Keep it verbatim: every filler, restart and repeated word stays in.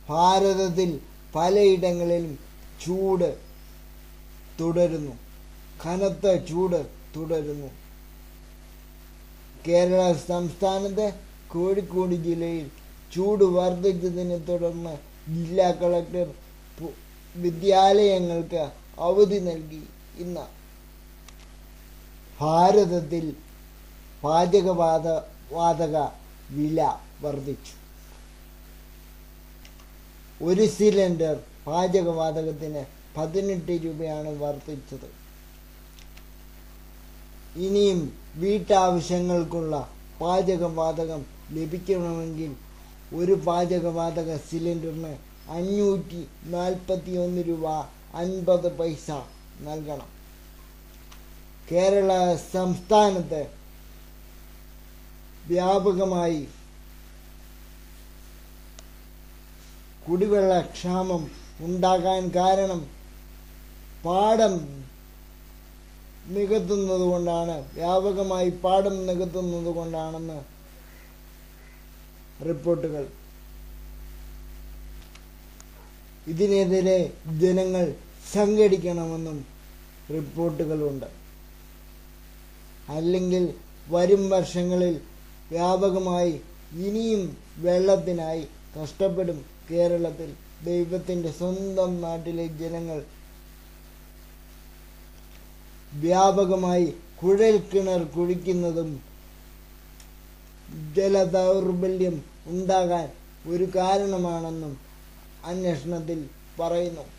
ഭാരതത്തിൽ പലയിടങ്ങളിലും ചൂട് തുടരുന്നു. കനത്ത ചൂട് തുടരുന്നു. കേരള സംസ്ഥാനത്തെ കോഴിക്കോട് ജില്ലയിൽ ചൂട് വർദ്ധിച്ചതിനെ തുടർന്ന് ജില്ലാ കളക്ടർ വിദ്യാലയങ്ങൾക്ക് അവധി നൽകി. ഇന്ന് ഭാരതത്തിൽ പാചകവാത വാതക വില വർദ്ധിച്ചു. ഒരു സിലിണ്ടർ പാചകവാതകത്തിന് പതിനെട്ട് രൂപയാണ് വർദ്ധിച്ചത്. ഇനിയും വീട്ടാവശ്യങ്ങൾക്കുള്ള പാചകവാതകം ലഭിക്കണമെങ്കിൽ ഒരു പാചകവാതക സിലിണ്ടറിന് അഞ്ഞൂറ്റി നാൽപ്പത്തി ഒന്ന് രൂപ അൻപത് പൈസ നൽകണം. കേരള സംസ്ഥാനത്ത് വ്യാപകമായി കുടിവെള്ളക്ഷാമം ഉണ്ടാകാൻ കാരണം പാടം നികത്തുന്നത് കൊണ്ടാണ് വ്യാപകമായി പാടം നികത്തുന്നത് കൊണ്ടാണെന്ന് റിപ്പോർട്ടുകൾ. ഇതിനെതിരെ ജനങ്ങൾ സംഘടിക്കണമെന്നും റിപ്പോർട്ടുകളുണ്ട്. അല്ലെങ്കിൽ വരും വർഷങ്ങളിൽ വ്യാപകമായി ഇനിയും വെള്ളത്തിനായി കഷ്ടപ്പെടും കേരളത്തിൽ. ദൈവത്തിൻ്റെ സ്വന്തം നാട്ടിലെ ജനങ്ങൾ വ്യാപകമായി കുഴൽ കിണർ കുഴിക്കുന്നതും ജലദൗർബല്യം ഉണ്ടാകാൻ ഒരു കാരണമാണെന്നും അന്വേഷണത്തിൽ പറയുന്നു.